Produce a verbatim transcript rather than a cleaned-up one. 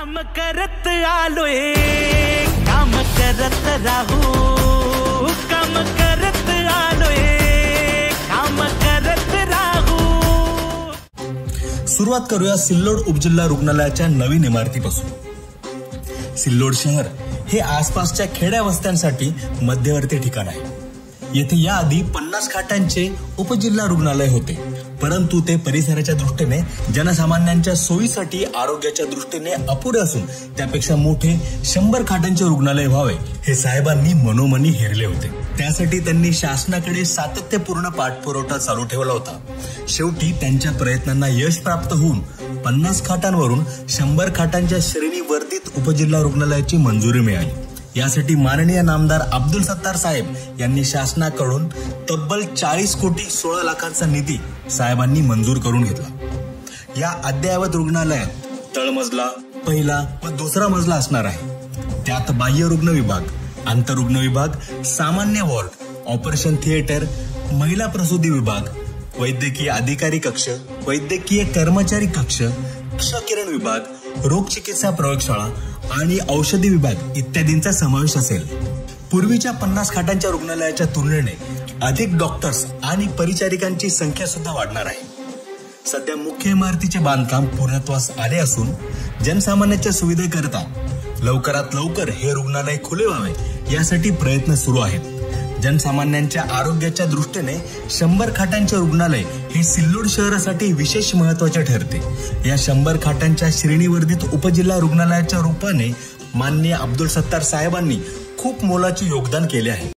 काम करत आलोय, काम करत राहू, काम करत आलोय, काम करत राहू। सुरुवात करूया सिल्लोड उपजिल्हा रुग्णालयाच्या नवीन इमारतीपासून। सिल्लोड शहर हे आसपासच्या खेड्या वस्त्यांसाठी मध्यवर्ती ठिकाण आहे। येथे याआधी पन्नास खाटांचे उपजिल्हा रुग्णालय होते, परंतु ते परिसराच्या दृष्टीने जनसामान्यांच्या सोयीसाठी आरोग्याच्या दृष्टीने अपुरे असून त्यापेक्षा मोठे शंभर खाटांचे रुग्णालय व्हावे हे साहेबांनी मनोमनी हेरले होते। त्यासाठी त्यांनी शासनाकडे सातत्यपूर्ण पाठपुरावा चालू ठेवला होता। शेवटी त्यांच्या प्रयत्नांना यश प्राप्त होऊन पन्नास खाटांवरून शंभर खाटांच्या श्रेणीवर्धित उपजिल्हा रुग्णालयाची मंजुरी मिळाली। यासाठी माननीय नामदार अब्दुल सत्तार साहेब यांनी शासनाकडून तब्बल चाळीस कोटी सोळा लाखांचा निधी साहेबांनी मंजूर करून घेतला। या अद्ययावत रुग्णालयात तळमजला, पहिला व दुसरा मजला असणार आहे। त्यात बाह्य रुग्ण विभाग, आंतररुग्ण विभाग, सामान्य वॉर्ड, ऑपरेशन थिएटर, महिला प्रसूती विभाग, वैद्यकीय अधिकारी कक्ष, वैद्यकीय कर्मचारी कक्ष, क्षकिरण विभाग, रोग चिकित्सा प्रयोगशाळा आणि औषधी विभाग इत्यादींचा समावेश असेल। पूर्वीच्या पन्नास खाटांच्या रुग्णालयाच्या तुलनेने अधिक डॉक्टर्स आणि परिचारिकांची संख्या सुद्धा वाढणार आहे। सध्या मुख्य इमारतीचे बांधकाम पूर्णत्वास आले असून जनसामान्यांच्या सुविधेकरता लवकरात लवकर हे रुग्णालय खुले व्हावे यासाठी प्रयत्न सुरू आहेत। जनसामान्यांच्या आरोग्याच्या दृष्टीने शंभर खाटांचे रुग्णालय हे सिल्लोड शहरासाठी विशेष महत्वाचे ठरते। या शंभर खाटांच्या श्रेणीवर्धित उपजिल्हा रुग्णालयाच्या रूपाने माननीय अब्दुल सत्तार साहेबांनी खूप मोलाचे योगदान केले आहे।